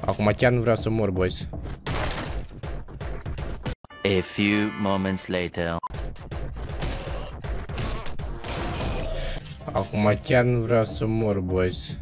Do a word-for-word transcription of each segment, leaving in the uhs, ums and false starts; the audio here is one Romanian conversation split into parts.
Acum chiar nu vreau să mor, boys. A few moments later. Acum chiar nu vreau să mor, boys.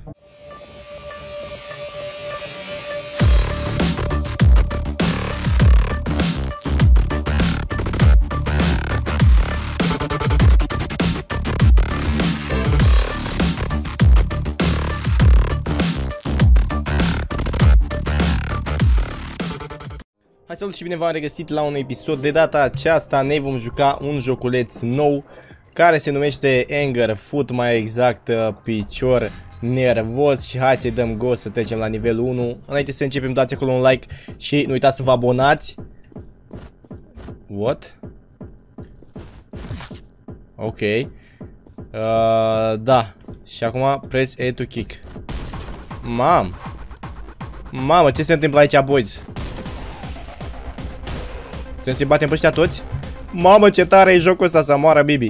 Hai, salut și bine v-am regăsit la un episod. De data aceasta ne vom juca un joculeț nou care se numește Anger Foot, mai exact picior nervos. Și hai să-i dăm go să trecem la nivelul unu. Înainte să începem, dați acolo un like și nu uitați să vă abonați. What? Ok. uh, Da. Și acum press E to kick. Mam. Mamă, ce se întâmplă aici, boys? Trebuie să-i batem pe ăștia toți? Mamă, ce tare e jocul ăsta, să moară Bibi.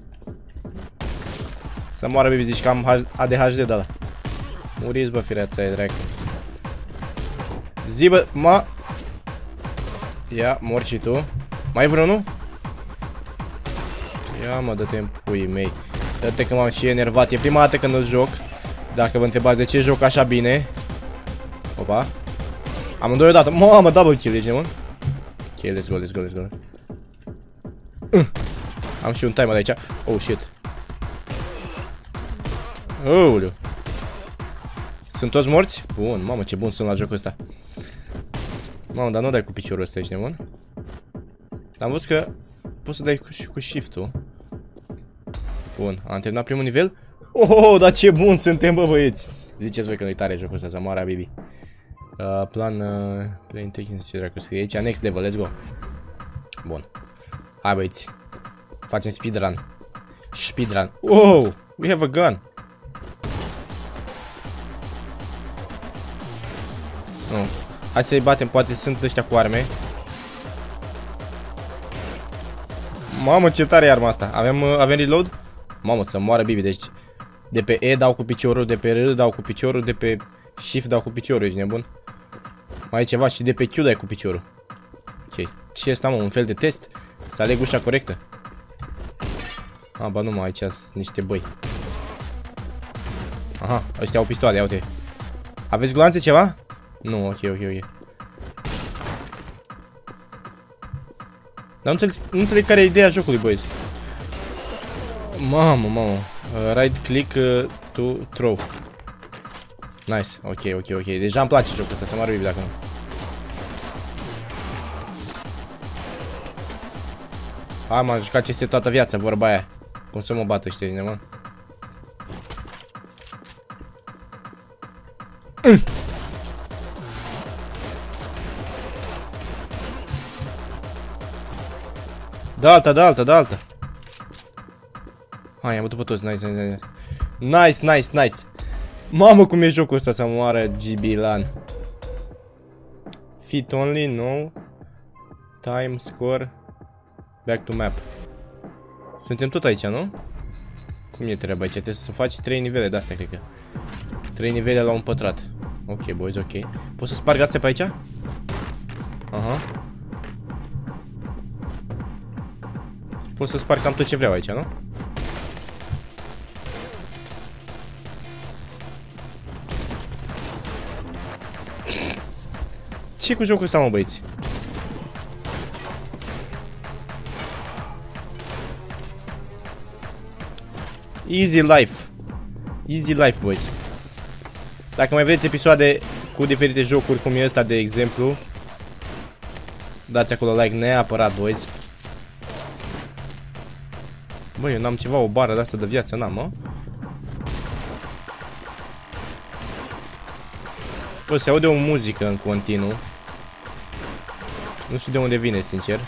Să moară Bibi, zici că am A D H D de ăla. Muriți, bă, fireața e dracu. Zi, bă, ma... Ia, mor și tu. Mai e vreunul? Ia, mă, dă-te în puii mei. Dă-te că m-am și enervat. E prima dată când îl joc. Dacă vă întrebați de ce joc așa bine. Opa. Amândoi odată. Mamă, double kill, ești nebun? Ok, let's go, let's go, let's go. uh. Am și un timer aici. Oh, shit. Ouleu. Sunt toți morți? Bun, mamă, ce bun sunt la jocul ăsta. Mamă, dar nu dai cu piciorul ăsta, ești nebun? Dar am văzut că poți să dai cu, cu shift-ul. Bun, am terminat primul nivel. Oh, dar ce bun suntem, bă, băieți. Ziceți voi că nu-i tare jocul ăsta, să moară Bibi. Uh, plan, uh, plan technic, ce dracu scrie aici, next level, let's go. Bun. Hai, băieți. Facem speedrun. Speedrun. Oh, we have a gun. Nu. Hai să-i batem, poate sunt ăștia cu arme. Mamă, ce tare e arma asta. Avem, uh, avem reload? Mamă, să moară Bibi, deci de pe E dau cu piciorul, de pe R dau cu piciorul, de pe Shift dau cu piciorul, ești nebun? Mai e ceva și de pe Q dai cu piciorul. Ok. Ce este, mă? Un fel de test? Să aleg ușa corectă? A, ba nu, mă, aici sunt niște băi. Aha, ăștia au pistoale, ia uite. Aveți glanțe ceva? Nu, ok, ok, ok. Dar nu înțeleg, nu înțeleg care e ideea jocului, boys. Mamă, mamă. Uh, right click uh, to throw. Nice, ok, ok, ok. Deja îmi place jocul ăsta, să mă arăt dacă nu. Hai, m-am jucat C S toată viața, vorba aia. Cum să mă bată ăștia, mă? Mm. Da alta, da alta, da alta. Hai, am bătut pe toți, nice, nice, nice. Nice, nice, nice. Mamă, cum e jocul ăsta, să moară G B LAN. Fit only, no. Time, score. Back to map. Suntem tot aici, nu? Cum e treaba aici? Trebuie să faci trei nivele de astea, cred că. trei nivele la un pătrat. Ok, boys, ok. Poți să sparg astea pe aici? Aha. Pot să sparg cam tot ce vreau aici, nu? Ce cu jocul ăsta, mă, băieți? Easy life. Easy life, boys. Dacă mai vreți episoade cu diferite jocuri, cum e ăsta, de exemplu, dați acolo like neapărat, boys. Băi, eu n-am ceva, o bară de asta de viață, n-am, mă? Bă, se aude o muzică în continuu. Nu știu de unde vine, sincer.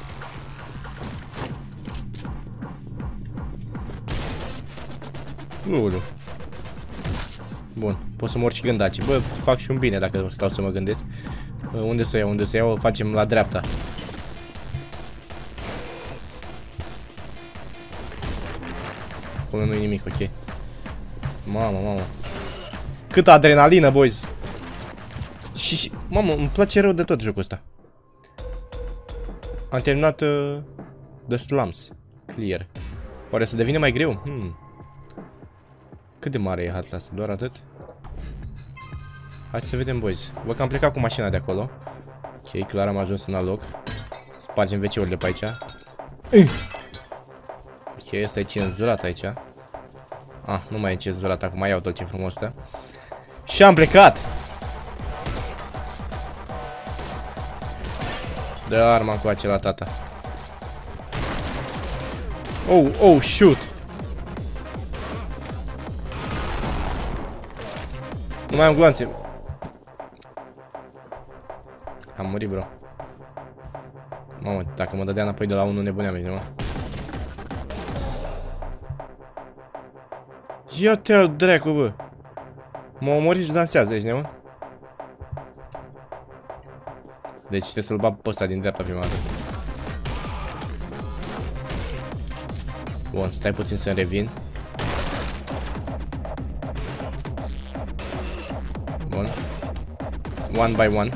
Ulu. Bun, pot să mor și gândaci. Bă, fac și un bine dacă stau să mă gândesc. Unde să iau, unde să iau, facem la dreapta. Acolo nu e nimic, ok. Mamă, mamă. Câtă adrenalină, boys. Și, și, mamă, îmi place rău de tot jocul ăsta. Am terminat uh, The Slums. Clear. Oare să devine mai greu? Hmm. Cât de mare e harta asta? Doar atât? Hai să vedem, boys. Văd că am plecat cu mașina de acolo. Ok, clar am ajuns în alt loc. Spargem ve ce-urile pe aici. Ok, ăsta e cenzurat aici. Ah, nu mai e cenzurat, acum mai iau tot ce frumos stă. Și am plecat! Dă arma cu acela, tata. Oh, oh, shoot! Nu mai am gloanțe. Am murit, bro. Mamă, dacă mă dădea înapoi de la unul, nebuneam, bine, mă. Ia te-al dracu, bă. M-a omorit și dansează, ești nebun? Deci trebuie să-l bag pe ăsta din dreapta prima dată. Bun, stai puțin să-mi revin. Bun. One by one.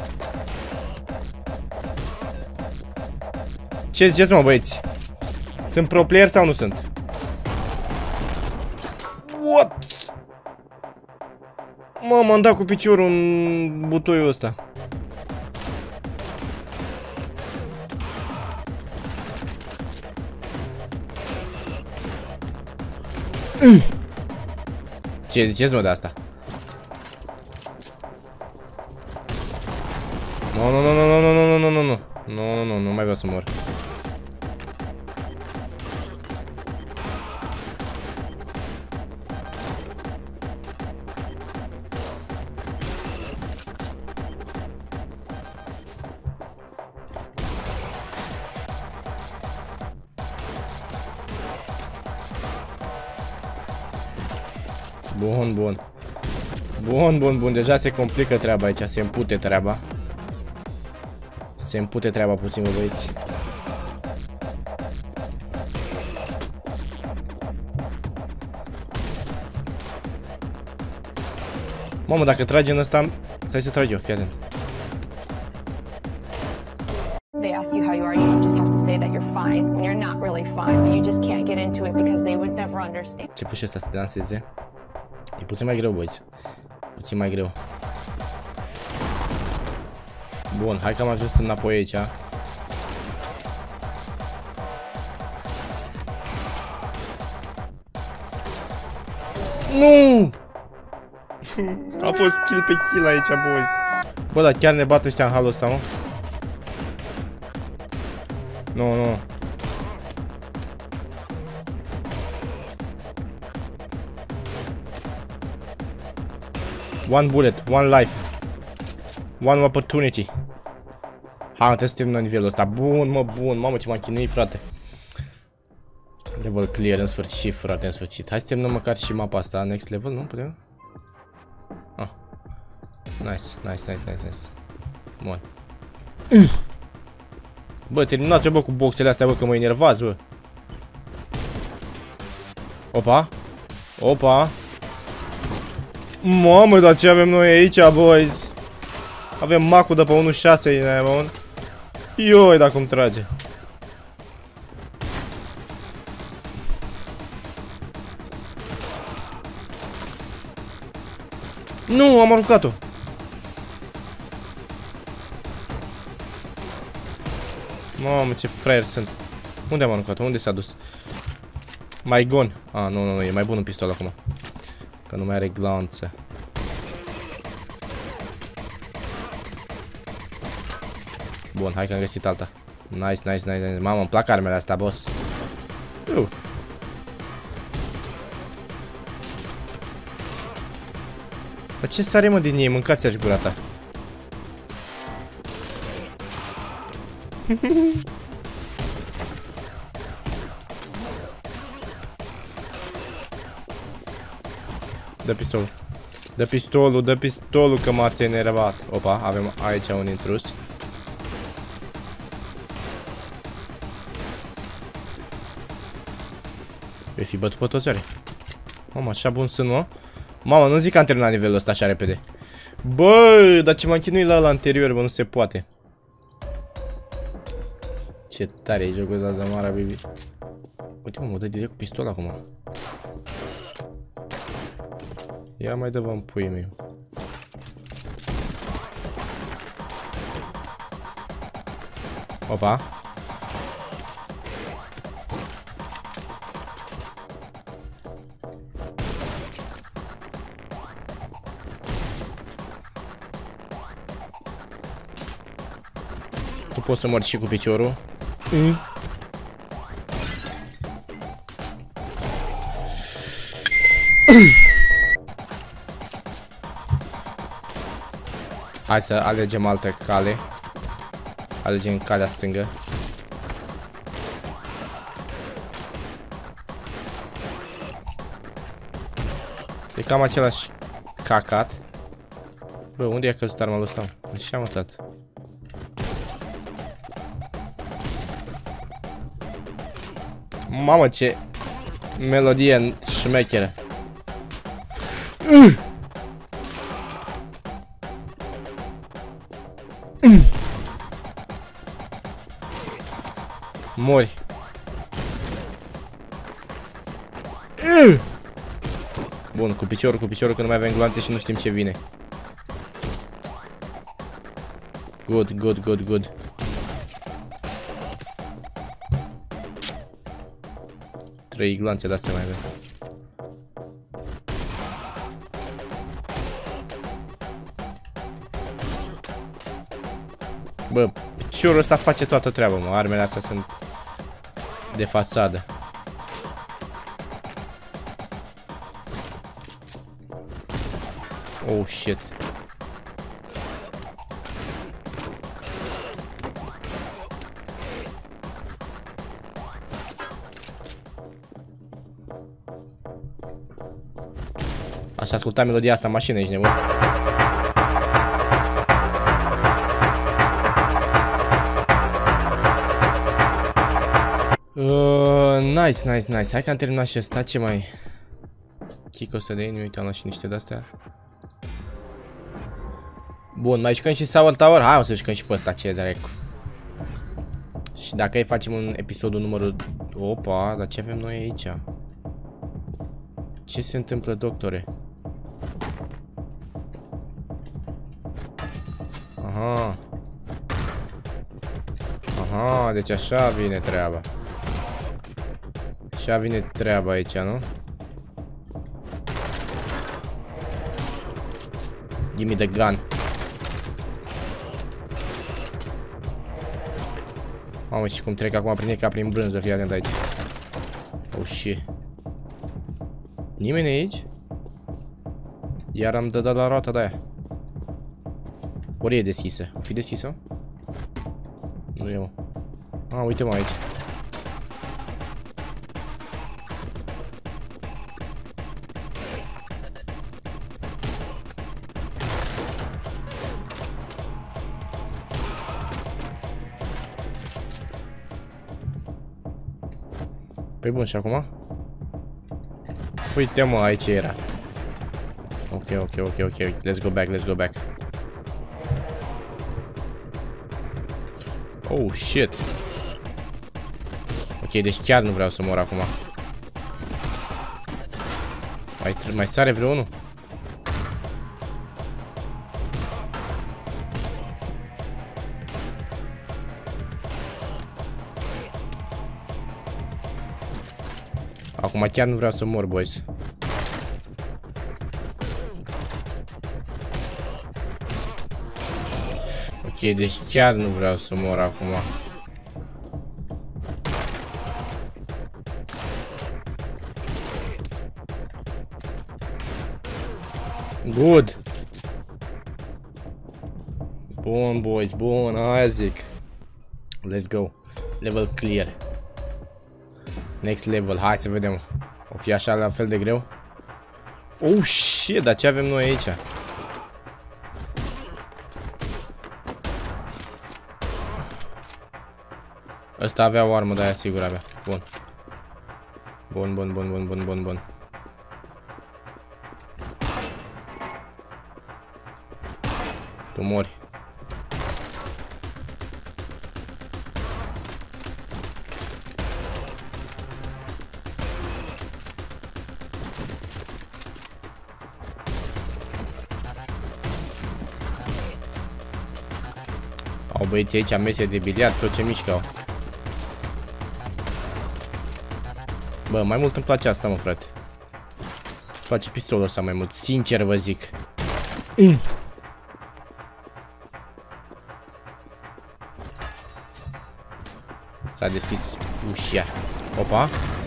Ce ziceți, mă, băieți? Sunt pro player sau nu sunt? What? Mă, m-am dat cu piciorul în butoiul ăsta. Ce ziceți, mă, de asta? Nu, nu, nu, nu, nu, nu, nu, nu, nu, nu, nu, nu, nu mai vreau să mor. Bun, bun. Bun, bun, bun. Deja se complică treaba aici. Se împute treaba. Se împute treaba puțin, bă, băieți. Mamă, dacă trage în ăsta... Stai să trag eu, fii atent. They ask you how you are, you just have to say that you're fine when you're not really fine, but you just can't get into it because they would never understand. Ce puși ăsta să danseze? E puțin mai greu, boys. Puțin mai greu. Bun, hai că am ajuns înapoi aici. Nu! A fost kill pe kill aici, boys. Bă, dar chiar ne bat ăștia în halul ăsta, mă? Nu, nu. One bullet, one life. One opportunity. Ha, trebuie să terminăm nivelul ăsta. Bun, mă, bun. Mamă, ce m-am chinuit, frate. Level clear, în sfârșit, frate, în sfârșit. Hai să terminăm măcar și mapa asta. Next level, nu? Putem? Ah. Nice, nice, nice, nice, nice. Bun. Bă, terminați-o, bă, cu boxele astea, bă, că mă enervați, bă. Opa. Opa. Mamă, dar ce avem noi aici, boys? Avem macul de pe unu șase din aia, mă. Ioi, dacă cum trage. Nu, am aruncat-o. Mamă, ce fraier sunt. Unde am aruncat-o? Unde s-a dus? Mai gone. Ah, nu, nu, nu, e mai bun un pistol acum. Că nu mai are glanță. Bun, hai că am găsit alta. Nice, nice, nice, nice. Mamă, îmi plac armele astea, boss. Uh. Dar ce sare, mă, din ei? Mâncați-aș gura ta. Dă pistolul. Dă pistolul, dă pistolul, că m-ați enervat. Opa, avem aici un intrus. Vei fi bătut pe toți ori. Mamă, așa bun sunt, mă. Mamă, nu zic că am terminat nivelul ăsta așa repede. Bă, dar ce m-am chinuit la ăla anterior, bă, nu se poate. Ce tare e jocul ăsta, Zamara, baby. Uite, mă, mă dă direct cu pistol acum. Ia mai dă-vă în puii mei. Opa. Tu poți să mori și cu piciorul. Mm. Hai să alegem altă cale. Alegem calea stângă. E cam același cacat. Bă, unde i-a căzut arma lui ăsta? Așa am uitat. Mamă, ce melodie șmecheră. Uh! Uh! Mori. Uh! Bun, cu piciorul, cu piciorul, că nu mai avem gloanțe și nu știm ce vine. Good, good, good, good. Trei gloanțe de-astea mai avem. Bă, piciorul ăsta face toată treaba, mă. Armele astea sunt de fațadă. Oh, shit. Aș asculta melodia asta în mașină, ești nebun? Uh, nice, nice, nice. Hai că am terminat și ăsta. Ce mai... Chic o să de ei, uite, am luat și niște de-astea. Bun, mai jucăm și Sour Tower? Hai, o să jucăm și pe ăsta, ce dracu. Și dacă îi facem un episodul numărul... Opa, dar ce avem noi aici? Ce se întâmplă, doctore? Aha. Aha, deci așa vine treaba. Așa vine treaba aici, nu? Give me the gun. Mamă, și cum trec acum prin ca prin brânză, fii atent aici. Oh, shit. Nimeni aici? Iar am dat la roata de-aia. Ori e deschisă. O fi deschisă? Nu e, mă. Ah, uite, mă, aici. Păi bun, și acum? Uite, mă, aici era. Ok, ok, ok, ok. Let's go back, let's go back. Oh, shit. Ok, deci chiar nu vreau să mor acum. Mai, mai sare vreunul? Acum chiar nu vreau să mor, boys. Ok, deci chiar nu vreau să mor acum. Good. Bun, boys, bun, aia zic. Let's go. Level clear. Next level, hai să vedem. O fi așa la fel de greu? Oh, shit, dar ce avem noi aici? Ăsta avea o armă, de aia sigur avea. Bun. Bun, bun, bun, bun, bun, bun, bun. Tu mori. Au băieții aici mese de biliard, tot ce mișcă. Bă, mai mult îmi place asta, mă, frate. Îmi place pistolul ăsta mai mult, sincer vă zic. Mm. S-a deschis ușa. Opa.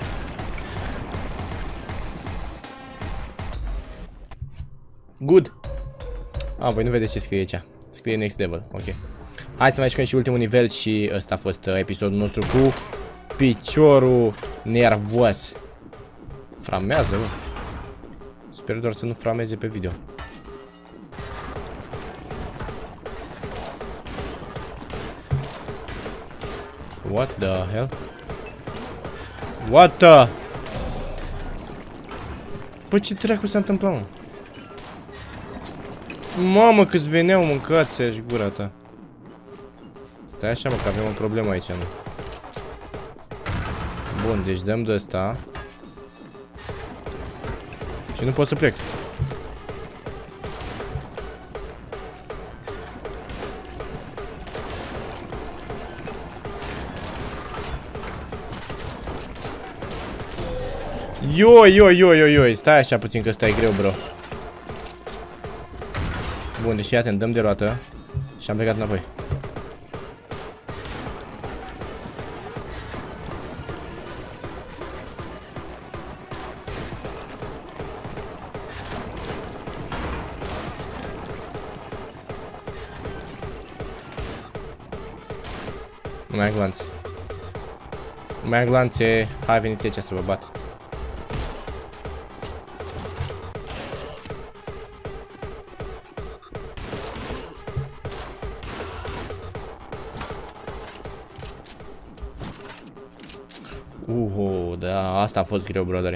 Good. A, voi nu vedeți ce scrie aici. Scrie next level, ok. Hai să mai jucăm și ultimul nivel și ăsta a fost uh, episodul nostru cu piciorul nervos. Framează, bă. Sper doar să nu frameze pe video. What the hell? What the? Păi ce dracu s-a întâmplat, mă? Mamă, câți veneau, mâncați aia și gura ta. Stai așa, mă, că avem o problemă aici, nu? Bun, deci dăm de ăsta. Și nu pot să plec. Yo, yo, yo, yo, yo, stai așa puțin că ăsta e greu, bro. Bun, deci fii atent, dăm de roată. Și am plecat înapoi. Nu mai am glanțe. Nu mai am glanțe. Hai, veniți aici să vă bat. Uhu, da, asta a fost greu, brodere.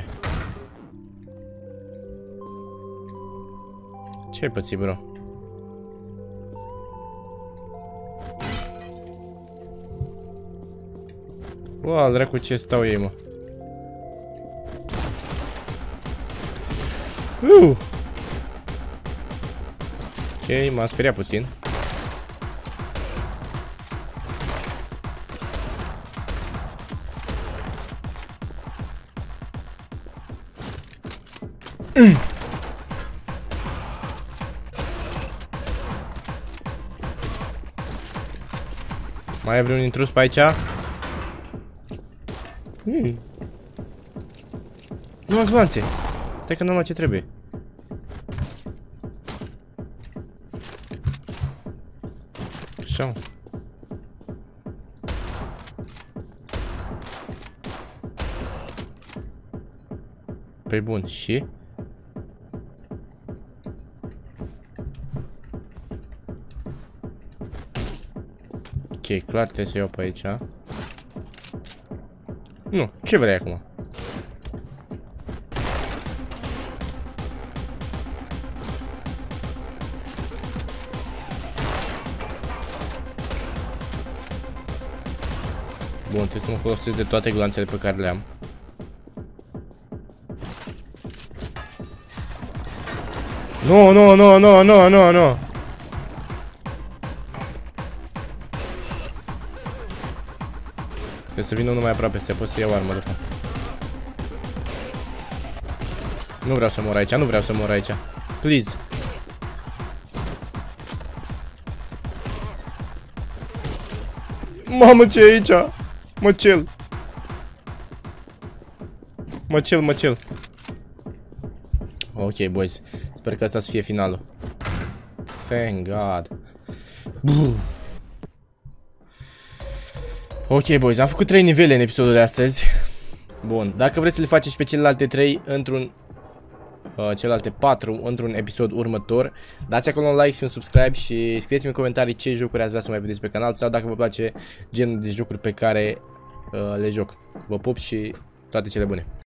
Ce-ai pățit, bro? Bă, dracu, ce stau ei, mă? Uh! Ok, m-am speriat puțin. Mm. Mai e vreun intrus pe aici? Mm. Nu am glanțe. Stai că n-am luat ce trebuie. Așa. Păi bun, și? Ok, clar trebuie să iau pe aici. Nu, ce vrei acum? Bun, trebuie să mă folosesc de toate glanțele pe care le am. Nu, nu, nu, nu, nu, nu, nu. Trebuie să vină unul mai aproape, să pot să iau armă după. Nu vreau să mor aici, nu vreau să mor aici. Please. Mamă, ce e aici? Măcel. Măcel, măcel. Ok, boys. Sper că asta să fie finalul. Thank God. Buh. Ok, boys, am făcut trei nivele în episodul de astăzi. Bun, dacă vreți să le faceți pe celelalte trei într-un uh, celelalte patru într-un episod următor, dați acolo un like și un subscribe și scrieți-mi în comentarii ce jocuri ați vrea să mai vedeți pe canal sau dacă vă place genul de jocuri pe care uh, le joc. Vă pup și toate cele bune.